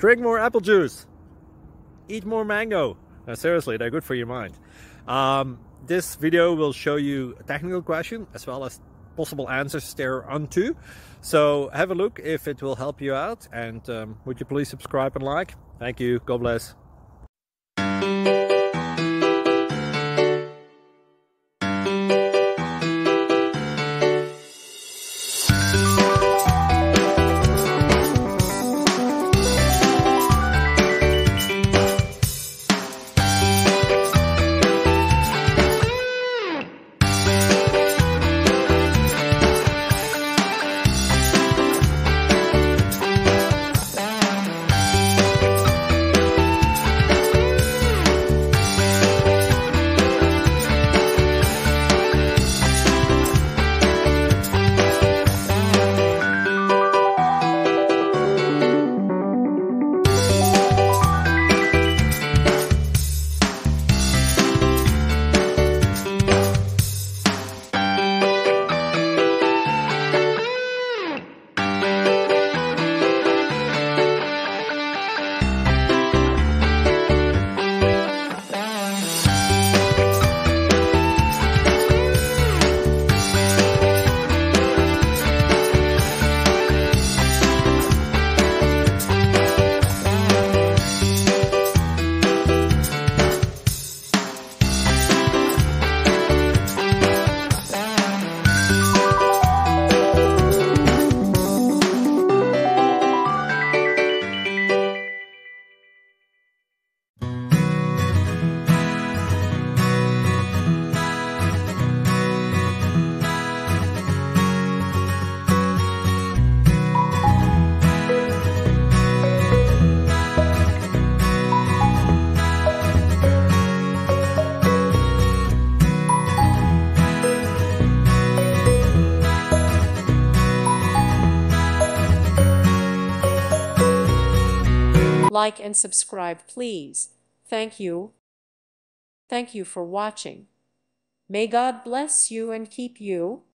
Drink more apple juice. Eat more mango. No, seriously, they're good for your mind. This video will show you a technical question as well as possible answers thereunto. So have a look if it will help you out, and would you please subscribe and like? Thank you. God bless. Like and subscribe, please. Thank you. Thank you for watching. May God bless you and keep you.